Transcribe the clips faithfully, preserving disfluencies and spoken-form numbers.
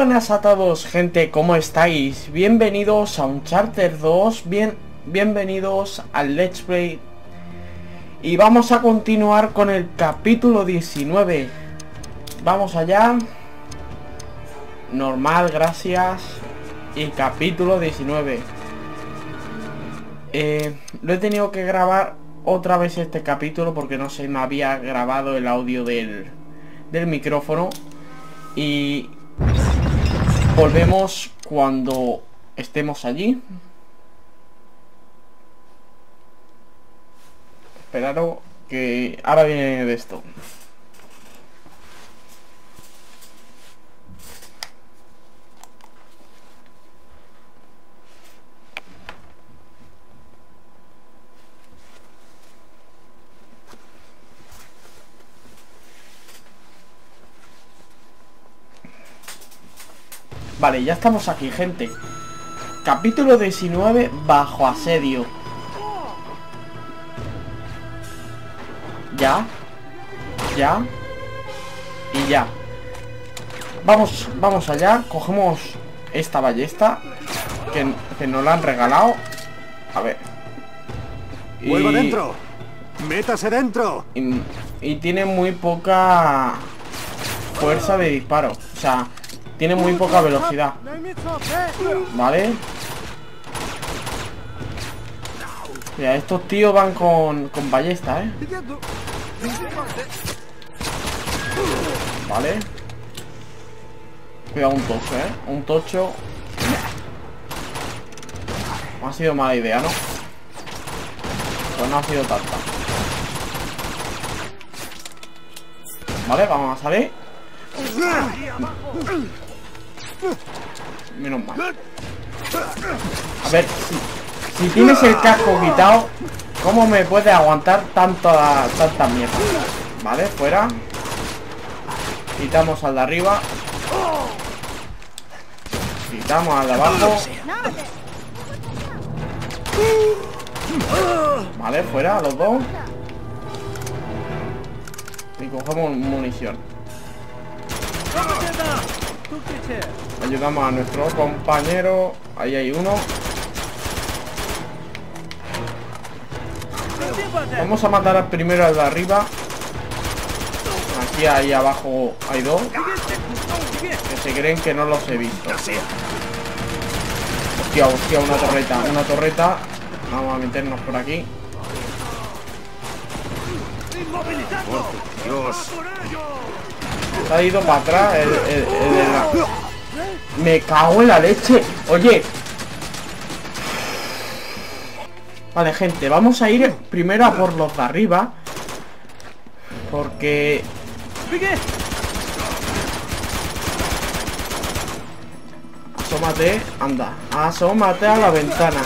buenas a todos, gente, ¿cómo estáis? Bienvenidos a Uncharted dos, bien, bienvenidos al Let's Play. Y vamos a continuar con el capítulo diecinueve. Vamos allá. Normal, gracias. Y capítulo diecinueve. Eh, lo he tenido que grabar otra vez este capítulo porque no se me había grabado el audio del, del micrófono. Y volvemos cuando estemos allí. Esperaros que ahora viene de esto. Vale, ya estamos aquí, gente. Capítulo diecinueve, bajo asedio. Ya. Ya. Y ya. Vamos, vamos allá. Cogemos esta ballesta que, que nos la han regalado. A ver. Y... ¡Vuelva dentro! ¡Métase dentro! Y, y tiene muy poca fuerza de disparo. O sea, tiene muy poca velocidad. Vale. Mira, estos tíos van con, con ballesta, ¿eh? Vale. Cuidado, un tocho, ¿eh? Un tocho. No ha sido mala idea, ¿no? Pues no ha sido tanta. Vale, vamos a salir. Menos mal. A ver, si, si tienes el casco quitado, ¿cómo me puede aguantar tanta, tanta mierda? Vale, fuera. Quitamos al de arriba. Quitamos al de abajo. Vale, fuera los dos. Y cogemos munición. Ayudamos a nuestro compañero. Ahí hay uno. Vamos a matar al primero al de arriba. Aquí ahí abajo hay dos que se creen que no los he visto. Hostia, hostia, una torreta, una torreta. Vamos a meternos por aquí. Dios. Se ha ido para atrás el, el, el de la... Me cago en la leche. Oye. Vale, gente, vamos a ir primero a por los de arriba. Porque... Asómate, anda. Asómate a la ventana.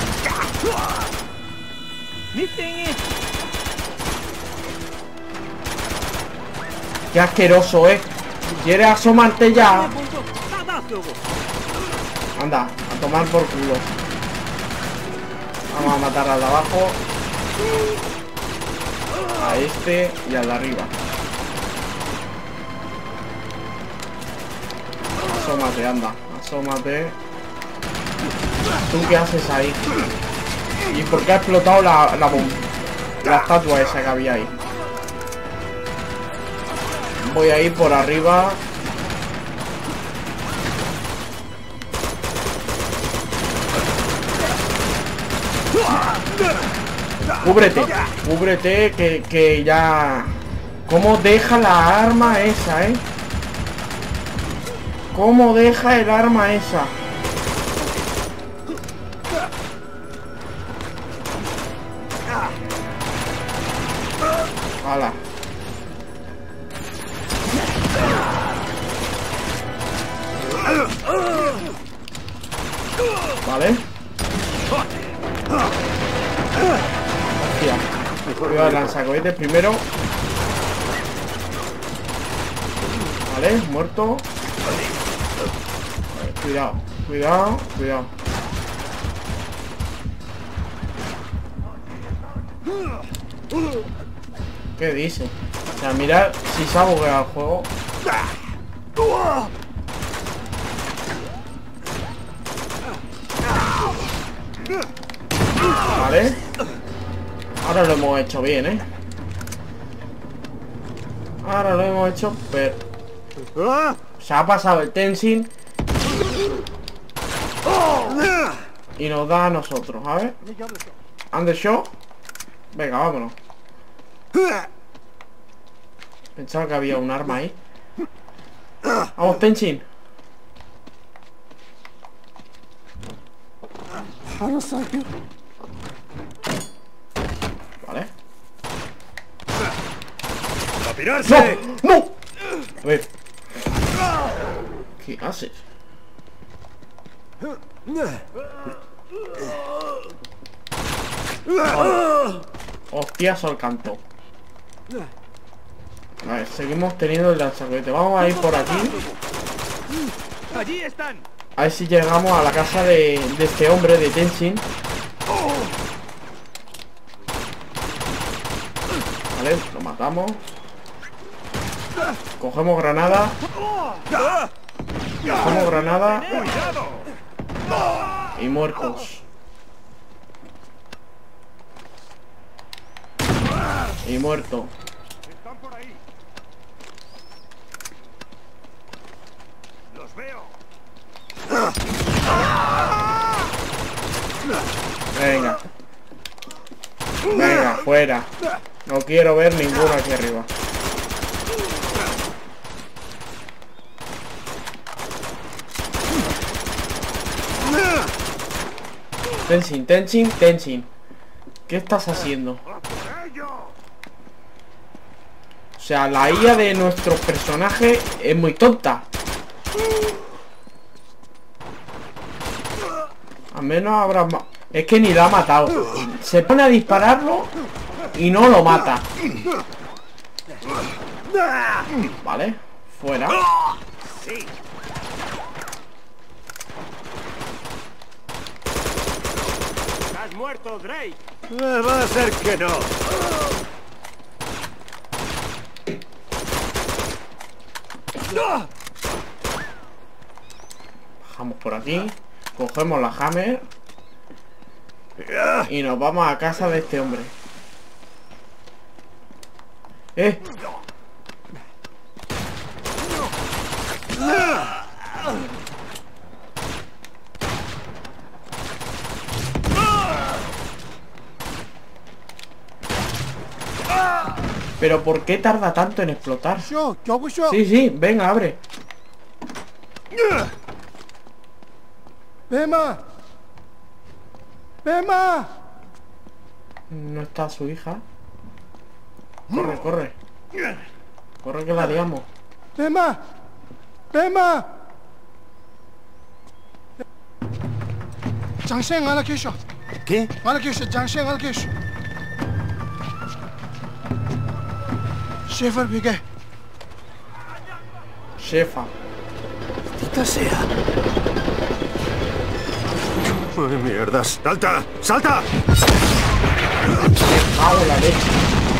Qué asqueroso, eh. ¿Quieres asomarte ya? Anda, a tomar por culo. Vamos a matar al de abajo. A este y al de arriba. Asómate, anda. Asómate. ¿Tú qué haces ahí? ¿Y por qué ha explotado la, la bomba? La estatua esa que había ahí. Voy a ir por arriba. Cúbrete, cúbrete que, que ya... ¿Cómo deja la arma esa, eh? ¿Cómo deja el arma esa? ¡Hala! Vale. Hostia. Cuidado el lanzacohetes primero. Vale, muerto. Cuidado, cuidado, cuidado. ¿Qué dice? O sea, mirad si se ha bugueado el juego. Vale. Ahora lo hemos hecho bien, ¿eh? Ahora lo hemos hecho, pero... Se ha pasado el Tenzin. Y nos da a nosotros, a ver. And the show. Venga, vámonos. Pensaba que había un arma ahí. Vamos, Tenzin. Vale. ¡A pirarse! ¡No! ¡No! A ver. ¿Qué haces? Vale. Hostias al canto. A ver, seguimos teniendo el lanzacohete. Vamos a ir por aquí. Allí están. A ver si llegamos a la casa de, de este hombre, de Tenzin. Vale, lo matamos. Cogemos granada. Cogemos granada. Y muertos. Y muerto. Están por ahí. Los veo. Venga. Venga, fuera. No quiero ver ninguno aquí arriba. Tenzin, Tenzin, Tenzin. ¿Qué estás haciendo? O sea, la I A de nuestro personaje es muy tonta. Al menos habrá... Es que ni la ha matado. Se pone a dispararlo y no lo mata. Vale, fuera. ¿Estás muerto, Drake? Eh, va a ser que no. Bajamos por aquí. Cogemos la Hammer. Y nos vamos a casa de este hombre. ¡Eh! ¿Pero por qué tarda tanto en explotar? Sí, sí, venga, abre. ¡Bema! ¡Bema! No está su hija. Corre, corre. Corre que la liamos. ¡Bema! ¡Bema! 장생 하나 계셔. ¿Qué? 하나 계셔. 장생 하나 계셔. 셰퍼 비게. Shefa. ¡Maldita sea! ¡Ay, mierda! ¡Salta! ¡Salta! ¡Cago en la leche!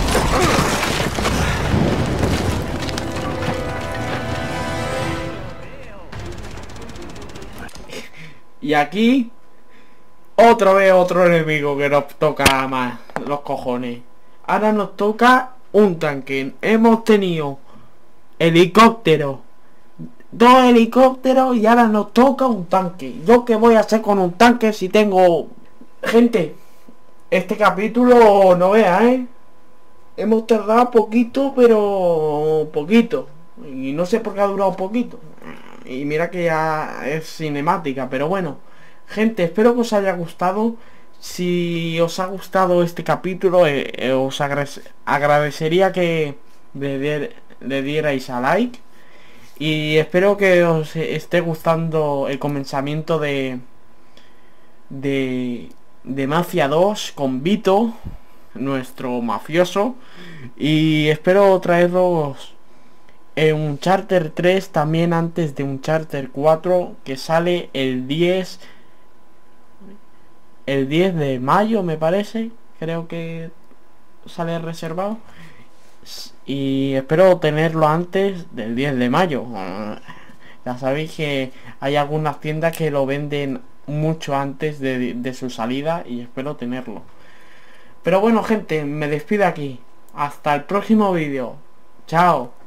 Y aquí otra vez otro enemigo que nos toca más los cojones. Ahora nos toca un tanque. Hemos tenido helicóptero, dos helicópteros y ahora nos toca un tanque. ¿Yo qué voy a hacer con un tanque si tengo... Gente, este capítulo no vea, ¿eh? Hemos tardado poquito, pero poquito. Y no sé por qué ha durado poquito. Y mira que ya es cinemática, pero bueno. Gente, espero que os haya gustado. Si os ha gustado este capítulo, eh, eh, os agra agradecería que le, dier le dierais a like. Y espero que os esté gustando el comenzamiento de... De... De Mafia dos con Vito, nuestro mafioso. Y espero traeros en Uncharted tres también antes de Uncharted cuatro, que sale el diez el diez de mayo, me parece. Creo que sale reservado. Y espero tenerlo antes del diez de mayo. Ya sabéis que hay algunas tiendas que lo venden mucho antes de, de su salida y espero tenerlo. Pero bueno, gente, me despido aquí. Hasta el próximo vídeo. Chao.